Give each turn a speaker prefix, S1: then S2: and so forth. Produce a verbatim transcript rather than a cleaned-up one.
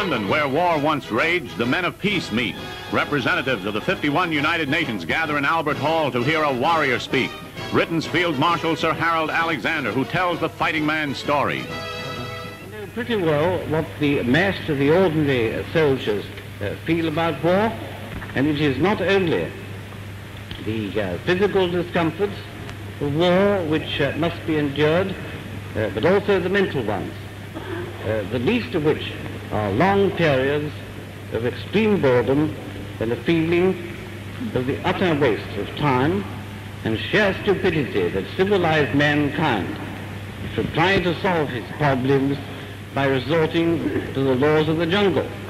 S1: London, where war once raged, the men of peace meet. Representatives of the fifty-one United Nations gather in Albert Hall to hear a warrior speak. Britain's Field Marshal Sir Harold Alexander, who tells the fighting man's story.
S2: I know pretty well what the mass of the ordinary uh, soldiers uh, feel about war, and it is not only the uh, physical discomforts of war which uh, must be endured, uh, but also the mental ones, uh, the least of which are long periods of extreme boredom and a feeling of the utter waste of time and sheer stupidity that civilized mankind should try to solve its problems by resorting to the laws of the jungle.